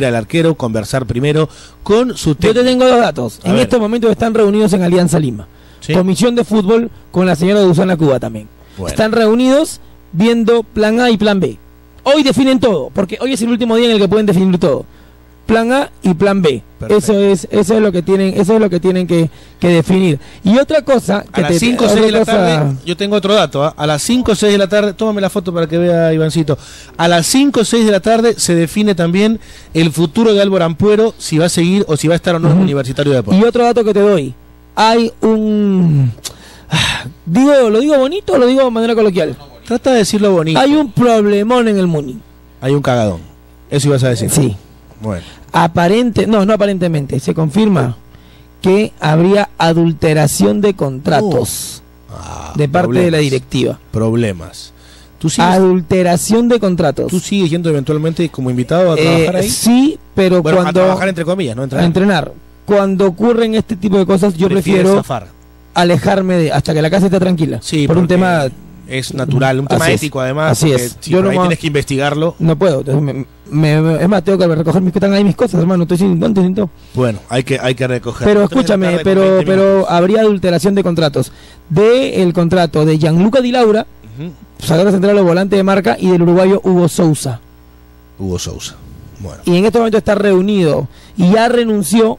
al arquero, conversar primero con su técnico. Yo te tengo dos datos. En estos momentos están reunidos en Alianza Lima. ¿Sí? Comisión de fútbol con la señora Dusana Cuba también. Bueno. Están reunidos viendo plan A y plan B. Hoy definen todo, porque hoy es el último día en el que pueden definir todo. Plan A y plan B. Eso es lo que tienen que definir. Y otra cosa que a las 5 o 6 de la tarde, yo tengo otro dato, ¿eh? A las 5 o 6 de la tarde, tómame la foto para que vea Ivancito. A las 5 o 6 de la tarde se define también el futuro de Álvaro Ampuero, si va a seguir o si va a estar o no en el Universitario de Deportes. Y otro dato que te doy, hay un ¿lo digo bonito o lo digo de manera coloquial? Trata de decirlo bonito. Hay un problemón en el Muni. Hay un cagadón. Eso ibas a decir. Sí. Bueno. No aparentemente, se confirma que habría adulteración de contratos de parte de la directiva. Problemas. Adulteración de contratos. ¿Tú sigues yendo eventualmente como invitado a trabajar ahí? Sí, pero bueno, cuando... a trabajar entre comillas, no a entrenar. Cuando ocurren este tipo de cosas, yo prefiero zafar. Alejarme hasta que la casa esté tranquila. Sí, por un tema... Es natural, un tema ético además. Así es. Si yo no tienes que investigarlo. No puedo. Es más, tengo que recoger que están ahí mis cosas, hermano. Estoy sin guantes sin todo. Bueno, hay que recoger. Pero escúchame, pero habría adulteración de contratos. El contrato de Gianluca Di Laura, zaguero central o volante de marca, y del uruguayo Hugo Sousa. Bueno. Y en este momento está reunido y ya renunció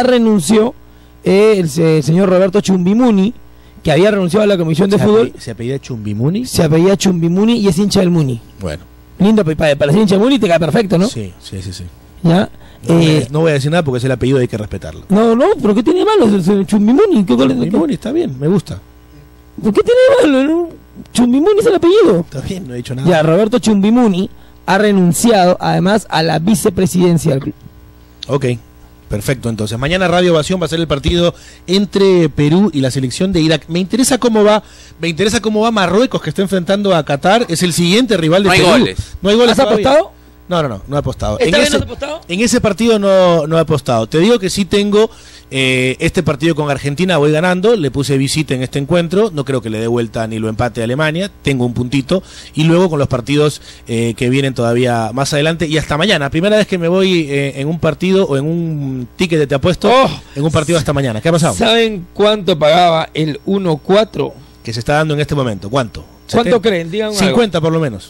el señor Roberto Chumbimuni, que había renunciado a la comisión de fútbol. ¿Se apellida Chumbimuni? Se apellida Chumbimuni y es hincha del Muni. Bueno. Lindo, para ser hincha del Muni te queda perfecto, ¿no? Sí. ¿Ya? No voy a decir nada porque es el apellido y hay que respetarlo. No, pero ¿qué tiene de malo Chumbimuni? Chumbimuni está bien, me gusta. ¿Por qué tiene de malo? Chumbimuni es el apellido. Está bien, no he dicho nada. Ya, Roberto Chumbimuni ha renunciado además a la vicepresidencia del club. Ok. Perfecto, entonces mañana Radio Ovación va a ser el partido entre Perú y la selección de Irak. Me interesa cómo va Marruecos, que está enfrentando a Qatar, es el siguiente rival de Perú. No hay goles. ¿Has apostado? No he apostado. ¿Esta vez no has apostado? En ese partido no he apostado. Te digo que sí tengo este partido con Argentina, voy ganando, le puse visita en este encuentro, no creo que le dé vuelta ni lo empate a Alemania, tengo un puntito, y luego con los partidos que vienen todavía más adelante, y hasta mañana, primera vez que me voy en un partido o en un ticket de Te Apuesto, en un partido hasta mañana. ¿Qué ha pasado? ¿Saben cuánto pagaba el 1-4? Que se está dando en este momento. ¿Cuánto? ¿Cuánto creen? Digan 50 por lo menos.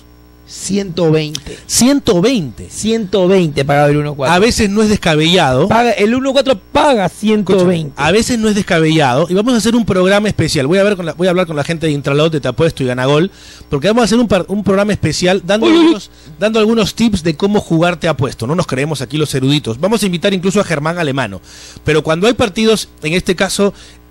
120. 120. 120 pagaba el 1-4. A veces no es descabellado. El 1-4 paga 120. A veces no es descabellado. Y vamos a hacer un programa especial. Voy a hablar con la gente de Intralot, de Te Apuesto y Ganagol. Porque vamos a hacer un programa especial dando algunos tips de cómo jugar Te Apuesto. No nos creemos aquí los eruditos. Vamos a invitar incluso a Germán Alemano. Pero cuando hay partidos, en este caso,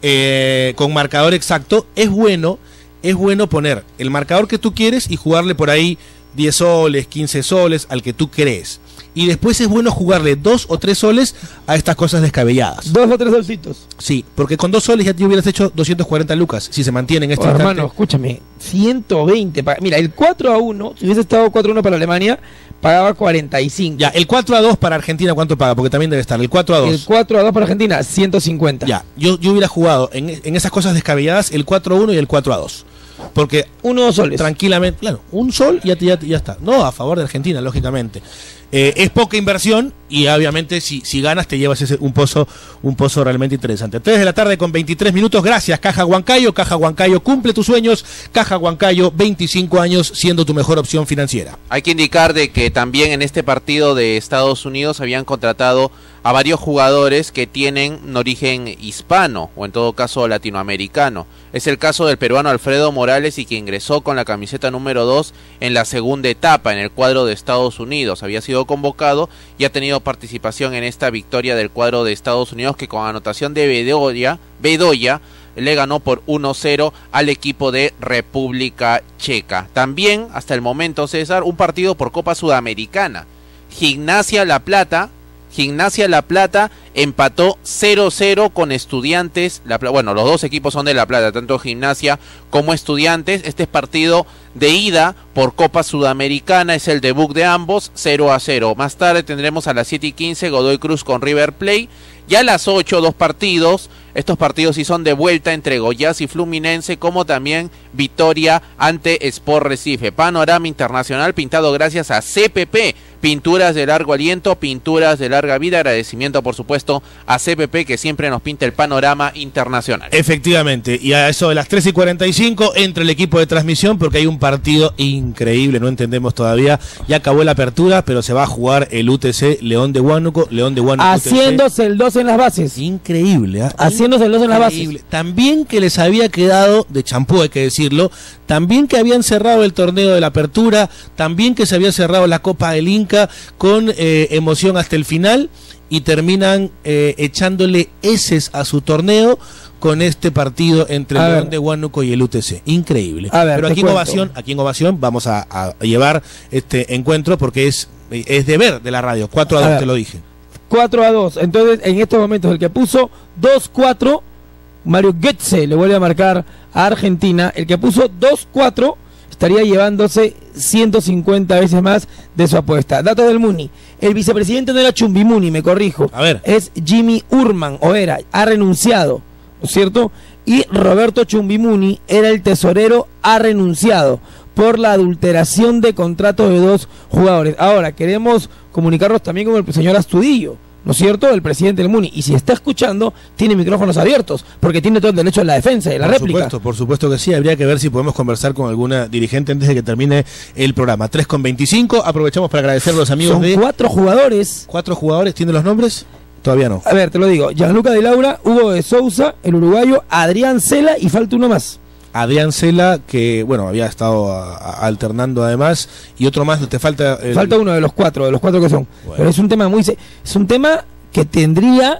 con marcador exacto, es bueno poner el marcador que tú quieres y jugarle por ahí 10 soles, 15 soles, al que tú crees. Y después es bueno jugarle 2 o 3 soles a estas cosas descabelladas. 2 o 3 solcitos. Sí, porque con 2 soles ya te hubieras hecho 240 lucas, si se mantiene en este instante. Hermano, escúchame, 120. Mira, el 4-1, si hubiese estado 4-1 para Alemania, pagaba 45. Ya, el 4-2 para Argentina, ¿cuánto paga? Porque también debe estar, el 4-2. El 4-2 para Argentina, 150. Ya, yo hubiera jugado en esas cosas descabelladas el 4-1 y el 4-2. Porque 1 o 2 soles. Tranquilamente, claro, un sol y ya está. No, a favor de Argentina, lógicamente. Es poca inversión y obviamente si ganas te llevas un pozo realmente interesante. 3 de la tarde con 23 minutos. Gracias, Caja Huancayo. Caja Huancayo cumple tus sueños. Caja Huancayo, 25 años siendo tu mejor opción financiera. Hay que indicar de que también en este partido de Estados Unidos habían contratado a varios jugadores que tienen un origen hispano o en todo caso latinoamericano. Es el caso del peruano Alfredo Morales, y que ingresó con la camiseta número 2 en la segunda etapa en el cuadro de Estados Unidos. Había sido convocado y ha tenido participación en esta victoria del cuadro de Estados Unidos, que con anotación de Bedoya le ganó por 1-0 al equipo de República Checa. También, hasta el momento, César, un partido por Copa Sudamericana. Gimnasia La Plata empató 0-0 con Estudiantes. Bueno, los dos equipos son de La Plata, tanto Gimnasia como Estudiantes. Este es partido de ida por Copa Sudamericana, es el debut de ambos, 0-0. Más tarde tendremos a las 7:15 Godoy Cruz con River Plate. Ya a las 8, 2 partidos. Estos partidos sí son de vuelta entre Goiás y Fluminense, como también victoria ante Sport Recife. Panorama internacional pintado gracias a CPP. pinturas de largo aliento, pinturas de larga vida. Agradecimiento, por supuesto, a CPP, que siempre nos pinta el panorama internacional. Efectivamente, y a eso de las 3:45 entra el equipo de transmisión porque hay un partido increíble, no entendemos todavía. Ya acabó la apertura, pero se va a jugar el UTC León de Huánuco. Haciéndose UTC. El 2 en las bases. Increíble, ¿eh? Haciéndose el 2 en las bases. También que les había quedado de champú, hay que decirlo. También que habían cerrado el torneo de la apertura. También que se había cerrado la Copa del Inca con emoción hasta el final. Y terminan echándole heces a su torneo con este partido entre el León de Huánuco y el UTC. Increíble. Pero aquí en Ovación vamos a llevar este encuentro porque es deber de la radio. 4-2, te lo dije. 4-2. Entonces, en estos momentos, el que puso 2-4, Mario Goetze le vuelve a marcar a Argentina. El que puso 2-4 estaría llevándose 150 veces más de su apuesta. Datos del Muni. El vicepresidente no era Chumbimuni, me corrijo. Es Jimmy Urman, ha renunciado, ¿no es cierto? Y Roberto Chumbimuni era el tesorero, ha renunciado por la adulteración de contratos de 2 jugadores. Ahora, queremos comunicarnos también con el señor Astudillo, ¿no es cierto?, el presidente del Muni. Y si está escuchando, tiene micrófonos abiertos, porque tiene todo el derecho a la defensa y a la réplica. Por supuesto que sí. Habría que ver si podemos conversar con alguna dirigente antes de que termine el programa. 3:25. Aprovechamos para agradecer a los amigos Son 4 jugadores. 4 jugadores. ¿Tienen los nombres? Todavía no. A ver, te lo digo. Gianluca de Laura, Hugo de Sousa, el uruguayo, Adrián Cela y falta uno más. Adrián Cela, que bueno, había estado alternando además, y otro más, te falta... Falta uno de los 4 que son. Bueno. Pero es un tema es un tema que tendría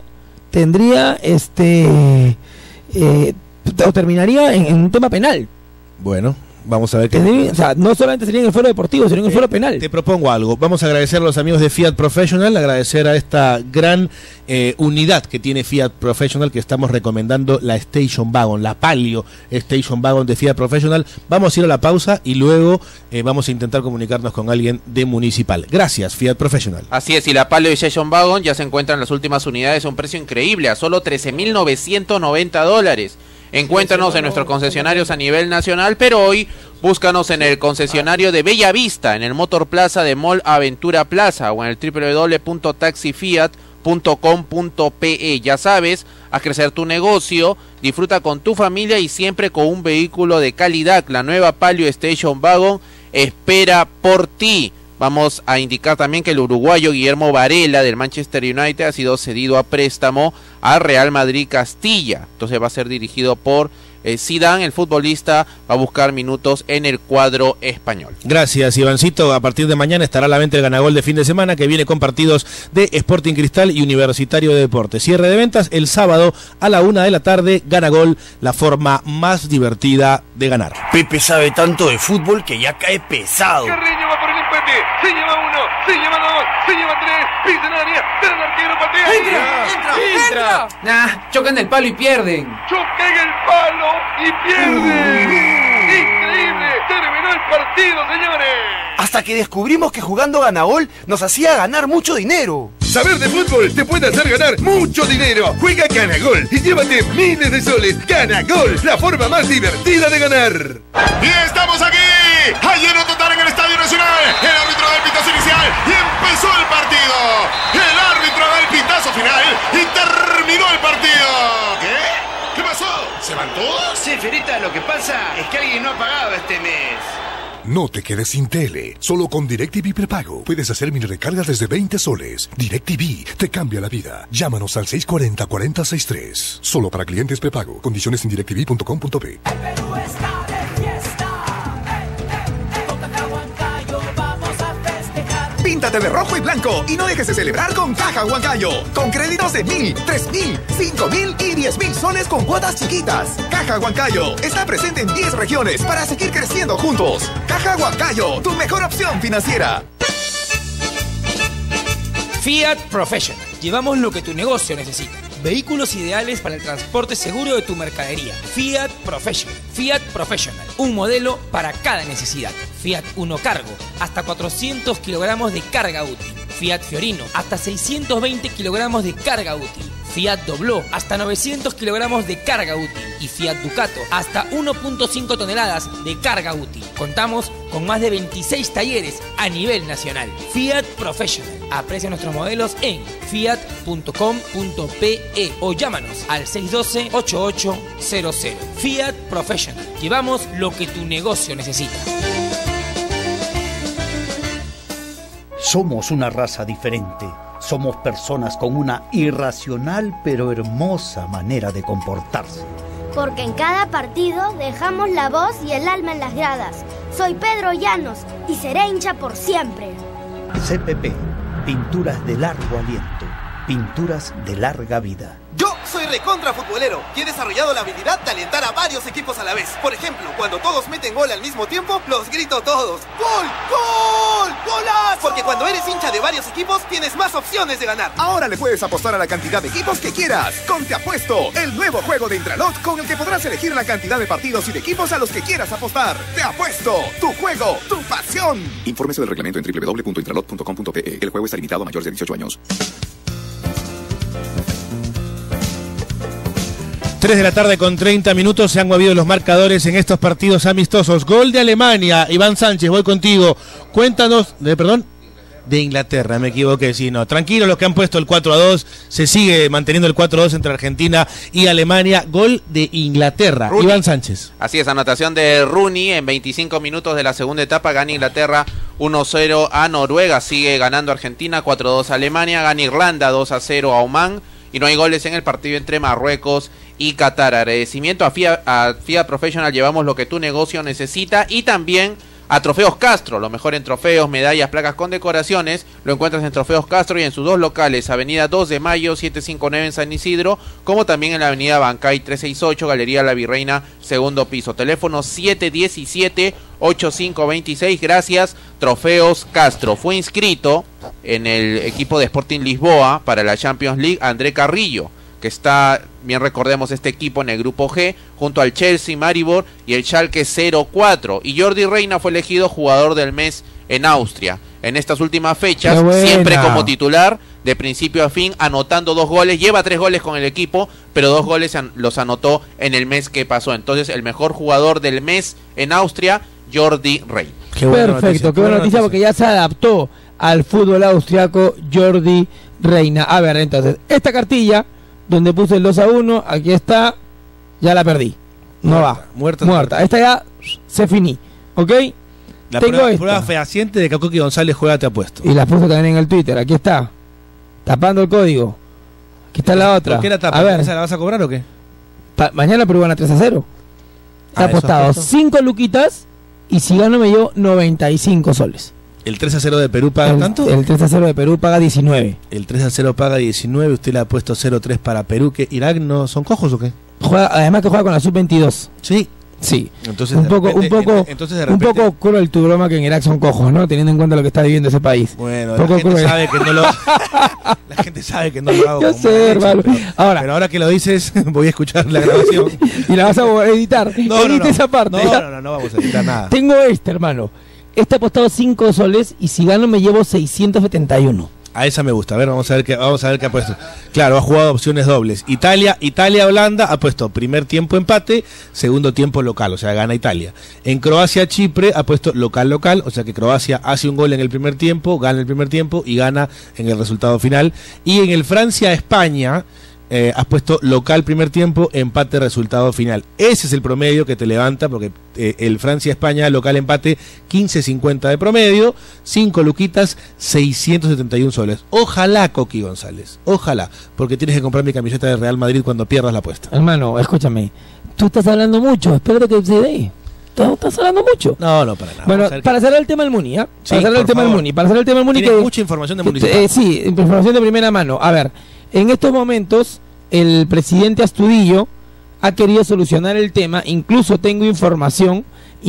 o terminaría en un tema penal. Bueno, vamos a ver o sea, no solamente sería en el foro deportivo, sino en el foro penal. Te propongo algo. Vamos a agradecer a los amigos de Fiat Professional, agradecer a esta gran unidad que tiene Fiat Professional, que estamos recomendando la Station Wagon, la Palio Station Wagon de Fiat Professional. Vamos a ir a la pausa y luego vamos a intentar comunicarnos con alguien de Municipal. Gracias, Fiat Professional. Así es, y la Palio Station Wagon ya se encuentran las últimas unidades a un precio increíble, a solo $13,990. Encuéntranos en nuestros concesionarios a nivel nacional, pero hoy búscanos en el concesionario de Bella Vista, en el Motor Plaza de Mall Aventura Plaza o en el www.taxifiat.com.pe. Ya sabes, a crecer tu negocio, disfruta con tu familia y siempre con un vehículo de calidad. La nueva Palio Station Wagon espera por ti. Vamos a indicar también que el uruguayo Guillermo Varela del Manchester United ha sido cedido a préstamo al Real Madrid Castilla. Entonces va a ser dirigido por Zidane. El futbolista va a buscar minutos en el cuadro español. Gracias, Ivancito. A partir de mañana estará a la venta el Ganagol de fin de semana, que viene con partidos de Sporting Cristal y Universitario de Deportes. Cierre de ventas el sábado a la 1 de la tarde. Ganagol, la forma más divertida de ganar. Pepe sabe tanto de fútbol que ya cae pesado. Carreño va por el empate. Se lleva 1, se lleva 2, se lleva 3. Pisa en el área. Pero el arquero patea. ¡Entra! Nah, chocan el palo y pierden. Chocan el palo y pierden. Increíble. Terminó el partido, señores. Hasta que descubrimos que jugando Ganagol nos hacía ganar mucho dinero. Saber de fútbol te puede hacer ganar mucho dinero. Juega Ganagol y llévate miles de soles. Ganagol, la forma más divertida de ganar. Y estamos aquí. Hay lleno total en el Estadio Nacional. El árbitro da el pitazo inicial y empezó el partido. El árbitro da el pitazo final y terminó el partido. ¿Qué? ¿Qué pasó? ¿Se van todos? Sí, Ferita, lo que pasa es que alguien no ha pagado este mes. No te quedes sin tele. Solo con DirecTV prepago puedes hacer mini recargas desde 20 soles. DirecTV te cambia la vida. Llámanos al 640-4063. Solo para clientes prepago. Condiciones en directv.com.pe. Píntate de rojo y blanco y no dejes de celebrar con Caja Huancayo. Con créditos de 1,000, 3,000, 5,000 y 10,000 soles con cuotas chiquitas. Caja Huancayo está presente en 10 regiones para seguir creciendo juntos. Caja Huancayo, tu mejor opción financiera. Fiat Professional. Llevamos lo que tu negocio necesita. Vehículos ideales para el transporte seguro de tu mercadería. Fiat Professional. Fiat Professional. Un modelo para cada necesidad. Fiat Uno Cargo. Hasta 400 kilogramos de carga útil. Fiat Fiorino. Hasta 620 kilogramos de carga útil. Fiat Dobló, hasta 900 kilogramos de carga útil. Y Fiat Ducato, hasta 1.5 toneladas de carga útil. Contamos con más de 26 talleres a nivel nacional. Fiat Professional. Aprecia nuestros modelos en fiat.com.pe o llámanos al 612-8800. Fiat Professional. Llevamos lo que tu negocio necesita. Somos una raza diferente. Somos personas con una irracional pero hermosa manera de comportarse. Porque en cada partido dejamos la voz y el alma en las gradas. Soy Pedro Llanos y seré hincha por siempre. CPP, pinturas de largo aliento, pinturas de larga vida. Yo soy recontra futbolero y he desarrollado la habilidad de alentar a varios equipos a la vez. Por ejemplo, cuando todos meten gol al mismo tiempo, los grito todos. ¡Gol! ¡Gol! ¡Golazo! Porque cuando eres hincha de varios equipos, tienes más opciones de ganar. Ahora le puedes apostar a la cantidad de equipos que quieras. Con Te Apuesto, el nuevo juego de Intralot con el que podrás elegir la cantidad de partidos y de equipos a los que quieras apostar. Te Apuesto, tu juego, tu pasión. Infórmese del reglamento en www.intralot.com.pe. El juego está limitado a mayores de 18 años. 3 de la tarde con 30 minutos, se han movido los marcadores en estos partidos amistosos. Gol de Alemania, Iván Sánchez, voy contigo. Cuéntanos, de Inglaterra, me equivoqué, sí, no. Tranquilo, los que han puesto el 4-2, se sigue manteniendo el 4-2 entre Argentina y Alemania. Gol de Inglaterra, Rooney. Iván Sánchez. Así es, anotación de Rooney en 25 minutos de la segunda etapa, gana Inglaterra 1-0 a Noruega, sigue ganando Argentina 4-2 a Alemania, gana Irlanda 2-0 a Oman. Y no hay goles en el partido entre Marruecos y Qatar. Agradecimiento a Fiat Professional, llevamos lo que tu negocio necesita. Y también a Trofeos Castro, lo mejor en trofeos, medallas, placas con decoraciones. Lo encuentras en Trofeos Castro y en sus dos locales, Avenida 2 de Mayo 759 en San Isidro, como también en la Avenida Bancay 368, Galería La Virreina, segundo piso. Teléfono 717-8526. Gracias, Trofeos Castro. Fue inscrito en el equipo de Sporting Lisboa para la Champions League André Carrillo, que está, bien recordemos, este equipo en el grupo G, junto al Chelsea, Maribor y el Schalke 04. Y Jordi Reina fue elegido jugador del mes en Austria. En estas últimas fechas, siempre como titular, de principio a fin, anotando 2 goles. Lleva 3 goles con el equipo, pero 2 goles los anotó en el mes que pasó. Entonces, el mejor jugador del mes en Austria, Jordi Reina. Perfecto, qué buena noticia, porque ya se adaptó al fútbol austriaco Jordi Reina. A ver, entonces, esta cartilla donde puse el 2-1, aquí está, ya la perdí. No va. Muerta. Esta ya se finí. ¿Ok? La prueba fehaciente de que Coqui González juega Te Apuesto. Y la puse también en el Twitter. Aquí está. Tapando el código. Aquí está la otra. ¿Por qué la tapa? A ver. ¿Esa la vas a cobrar o qué? Mañana Perú gana 3-0. He apostado 5 luquitas y si gano me llevo 95 soles. ¿El 3-0 de Perú paga tanto? El 3-0 de Perú paga 19. El 3-0 paga 19, usted le ha puesto 0-3 para Perú. ¿Que Irak no son cojos o qué? Además que juega con la sub-22. Sí. Sí. Entonces, un poco cruel tu broma que en Irak son cojos, ¿no? Teniendo en cuenta lo que está viviendo ese país. Bueno, la gente sabe que no lo la gente sabe que no lo hago. Yo sé, hermano. Pero ahora que lo dices, voy a escuchar la grabación. Y la vas a editar. Edita esa parte. No vamos a editar nada. Tengo hermano. He apostado 5 soles y si gano me llevo 671. A esa me gusta. A ver, vamos a ver qué ha puesto. Claro, ha jugado opciones dobles. Italia-Holanda ha puesto primer tiempo empate, segundo tiempo local, o sea, gana Italia. En Croacia-Chipre ha puesto local-local, o sea que Croacia hace un gol en el primer tiempo, gana el primer tiempo y gana en el resultado final. Y en el Francia-España has puesto local primer tiempo, empate resultado final. Ese es el promedio que te levanta, porque el Francia-España local empate 15.50 de promedio, 5 luquitas, 671 soles. Ojalá, Coqui González, ojalá, porque tienes que comprar mi camiseta de Real Madrid cuando pierdas la apuesta. Hermano, escúchame, tú estás hablando mucho, espero que se dé. ¿Estás hablando mucho? No, para nada. Bueno, para cerrar el tema del Muni, ¿ah? Sí, para cerrar el tema del Muni. Tienes mucha información de Municipal. Sí, información de primera mano. A ver, en estos momentos, el presidente Astudillo ha querido solucionar el tema. Incluso tengo información,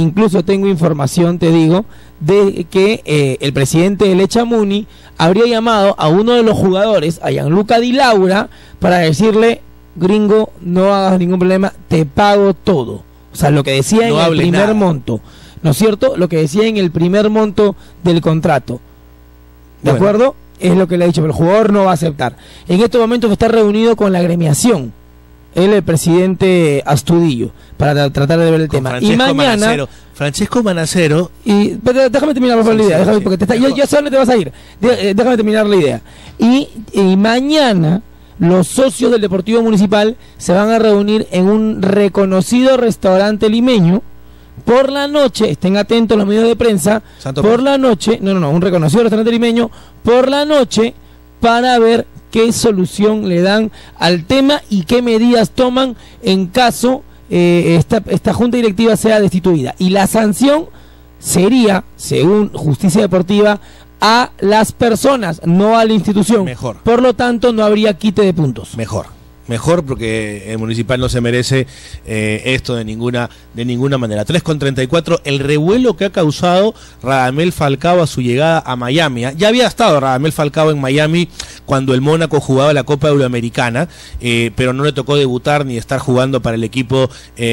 te digo, de que el presidente de Lecha Muni habría llamado a uno de los jugadores, a Gianluca Di Laura, para decirle: gringo, no hagas ningún problema, te pago todo. O sea, lo que decía en el primer monto, ¿no es cierto? Lo que decía en el primer monto del contrato. ¿De acuerdo? Es lo que le ha dicho, pero el jugador no va a aceptar. En estos momentos está reunido con la agremiación, el presidente Astudillo, para tratar de ver el tema. Francesco y mañana... Francesco Manacero. Pero déjame terminar por favor la idea, déjame, porque yo sé dónde te vas a ir. Déjame terminar la idea. Y mañana los socios del Deportivo Municipal se van a reunir en un reconocido restaurante limeño. Por la noche, estén atentos los medios de prensa, por la noche, un reconocido restaurante limeño, por la noche, para ver qué solución le dan al tema y qué medidas toman en caso esta junta directiva sea destituida. Y la sanción sería, según Justicia Deportiva, a las personas, no a la institución. Mejor. Por lo tanto, no habría quite de puntos. Mejor porque el Municipal no se merece esto de ninguna manera. 3:34, el revuelo que ha causado Radamel Falcao a su llegada a Miami. Ya había estado Radamel Falcao en Miami cuando el Mónaco jugaba la Copa Euroamericana, pero no le tocó debutar ni estar jugando para el equipo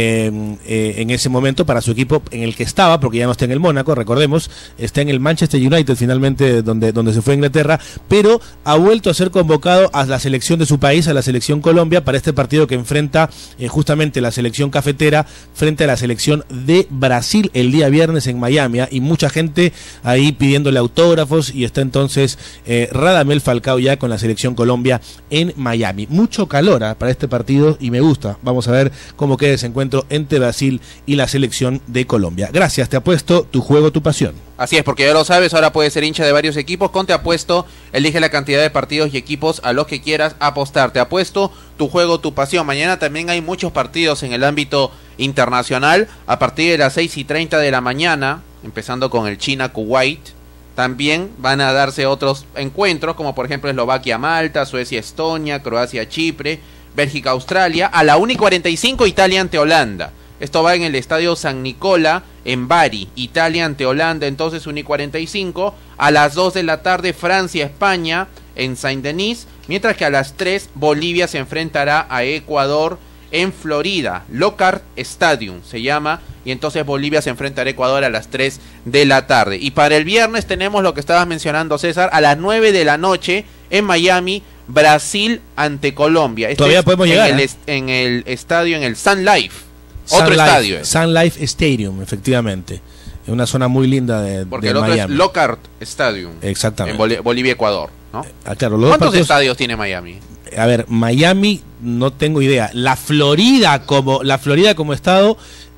en ese momento, para su equipo en el que estaba, porque ya no está en el Mónaco, recordemos, está en el Manchester United finalmente, donde se fue a Inglaterra, pero ha vuelto a ser convocado a la selección de su país, a la selección Colombia, para este partido que enfrenta justamente la selección cafetera frente a la selección de Brasil el día viernes en Miami, y mucha gente ahí pidiéndole autógrafos, y está entonces Radamel Falcao ya con la selección Colombia en Miami. Mucho calor para este partido y me gusta. Vamos a ver cómo queda ese encuentro entre Brasil y la selección de Colombia. Gracias, Te Apuesto, tu juego, tu pasión. Así es, porque ya lo sabes, ahora puedes ser hincha de varios equipos. Con Te Apuesto, elige la cantidad de partidos y equipos a los que quieras apostar. Te Apuesto, tu juego, tu pasión. Mañana también hay muchos partidos en el ámbito internacional. A partir de las 6:30 de la mañana, empezando con el China-Kuwait, también van a darse otros encuentros, como por ejemplo Eslovaquia-Malta, Suecia-Estonia, Croacia-Chipre, Bélgica-Australia. A la 1:45, Italia ante Holanda. Esto va en el Estadio San Nicola, en Bari, Italia ante Holanda, entonces 1:45. A las 2 de la tarde, Francia-España, en Saint-Denis. Mientras que a las 3, Bolivia se enfrentará a Ecuador en Florida. Lockhart Stadium se llama. Y entonces Bolivia se enfrentará a Ecuador a las 3 de la tarde. Y para el viernes tenemos lo que estabas mencionando, César, a las 9 de la noche, en Miami, Brasil ante Colombia. Todavía podemos llegar en el estadio, en el Sun Life. Otro estadio. Sun Life Stadium, efectivamente. Es una zona muy linda de Porque el Miami. otro es Lockhart Stadium. Exactamente. En Bolivia-Ecuador, ¿no? Claro, ¿Cuántos estadios tiene Miami? A ver, Miami no tengo idea. La Florida como estado,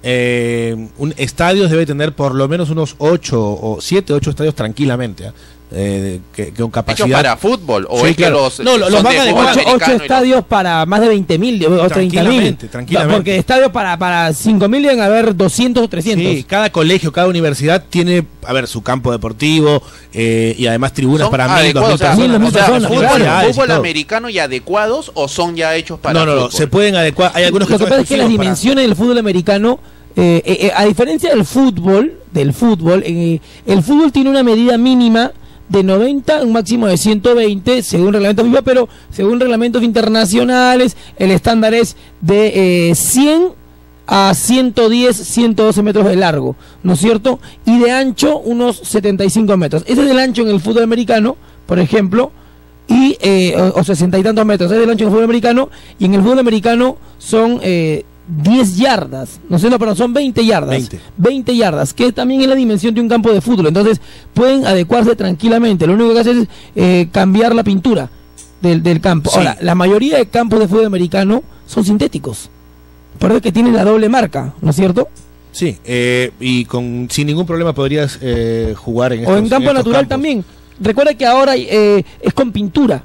estadios debe tener por lo menos unos 7, 8 estadios tranquilamente. Con capacidad. ¿Hecho para fútbol? ¿O sí, es claro. que los van a adecuar 8 estadios para más de 20.000 o 30.000? Tranquilamente. Porque estadios para 5.000 deben haber 200 o 300. Sí, cada colegio, cada universidad tiene, su campo deportivo y además tribunas para 1.000, 2.000 personas. ¿Fútbol americano y adecuados o son ya hechos para fútbol? No, se pueden adecuar. Hay algunos Lo que pasa es que las dimensiones del fútbol americano, a diferencia del fútbol, el fútbol tiene una medida mínima de 90, un máximo de 120 según reglamentos FIFA, pero según reglamentos internacionales el estándar es de 100 a 110, 112 metros de largo, ¿no es cierto? Y de ancho unos 75 metros. Ese es el ancho en el fútbol americano, por ejemplo, y o 60 y tantos metros. Ese es el ancho en el fútbol americano, y en el fútbol americano son 10 yardas, no sé, pero son 20 yardas. 20 yardas, que también es la dimensión de un campo de fútbol. Entonces pueden adecuarse tranquilamente. Lo único que hacen es cambiar la pintura del campo. Sí. Ahora, la mayoría de campos de fútbol americano son sintéticos, por eso que tienen la doble marca, ¿no es cierto? Sí, y sin ningún problema podrías jugar en estos, o en campo natural campos. También. Recuerda que ahora es con pintura.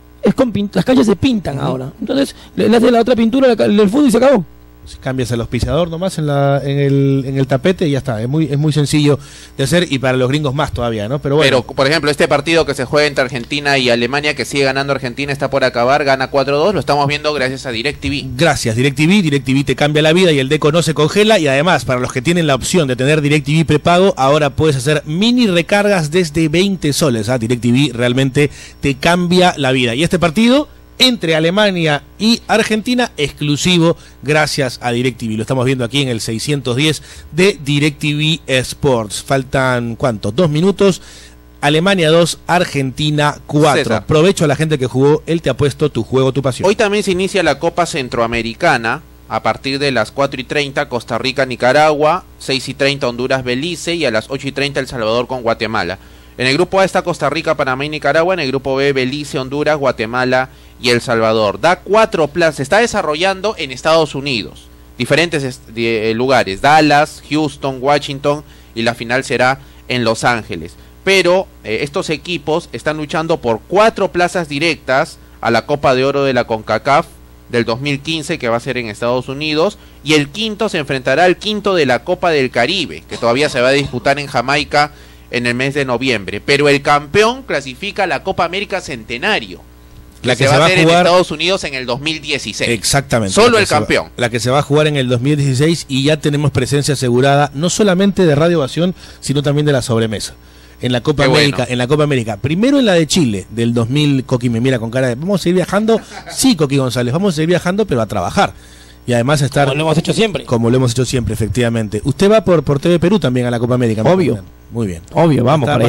Las canchas se pintan ahora. Entonces le haces la otra pintura del fútbol y se acabó. Cambias el auspiciador nomás en el tapete y ya está. Es muy sencillo de hacer, y para los gringos más todavía, ¿no? Pero bueno. Pero, por ejemplo, este partido que se juega entre Argentina y Alemania, que sigue ganando Argentina, está por acabar, gana 4-2, lo estamos viendo gracias a DirecTV. Gracias, DirecTV te cambia la vida y el deco no se congela, y además, para los que tienen la opción de tener DirecTV prepago, ahora puedes hacer mini recargas desde 20 soles. DirecTV realmente te cambia la vida. Y este partido entre Alemania y Argentina, exclusivo gracias a DirecTV. Lo estamos viendo aquí en el 610 de DirecTV Sports. Faltan, ¿cuántos? 2 minutos. Alemania 2, Argentina 4. César. Provecho a la gente que jugó el Te Apuesto, tu juego, tu pasión. Hoy también se inicia la Copa Centroamericana a partir de las 4:30 Costa Rica, Nicaragua, 6:30 Honduras, Belice y a las 8:30 El Salvador con Guatemala. En el grupo A está Costa Rica, Panamá y Nicaragua. En el grupo B, Belice, Honduras, Guatemala y El Salvador. Da 4 plazas. Se está desarrollando en Estados Unidos. Diferentes lugares. Dallas, Houston, Washington y la final será en Los Ángeles. Pero estos equipos están luchando por 4 plazas directas a la Copa de Oro de la CONCACAF del 2015, que va a ser en Estados Unidos, y el quinto se enfrentará al quinto de la Copa del Caribe, que todavía se va a disputar en Jamaica en el mes de noviembre. Pero el campeón clasifica a la Copa América Centenario, que se va a hacer en Estados Unidos en el 2016. Exactamente. Solo el campeón. La que se va a jugar en el 2016, y ya tenemos presencia asegurada, no solamente de Radio Ovación, sino también de la sobremesa. En la Copa América, bueno. En la Copa América. Primero en la de Chile, del 2000, Coqui me mira con cara de, ¿vamos a seguir viajando? Sí, Coqui González, vamos a seguir viajando, pero a trabajar. Y además a estar... Como lo hemos hecho siempre. Como lo hemos hecho siempre, efectivamente. Usted va por TV Perú también a la Copa América. Obvio. Muy bien. Obvio, vamos para allá.